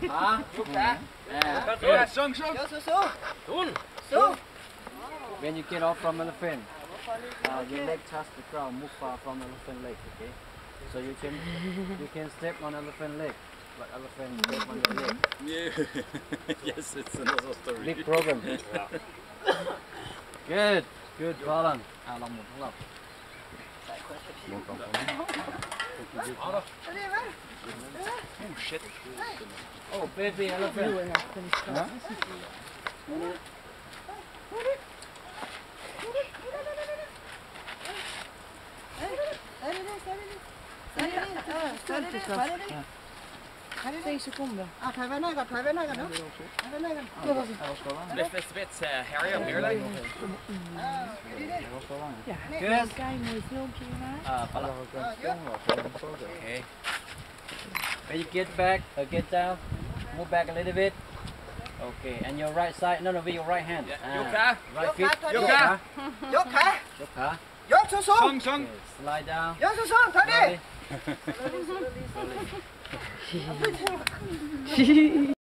When you get off from elephant, your leg touch the ground, move far from elephant leg, okay? So you can step on elephant leg, but elephant step on your leg. Yeah. Yes, it's another story. Big problem. Good, good balance. Lòng một lòng. Oh shit. Oh, baby elephant. Huh? Lift a bit, Harry, up here, like. Good. Okay. When you get back, get down, move back a little bit. Okay, and your right side, no, with your right hand. Yoga. Right feet. Yoga. Yoga. Okay, slide down. Slowly.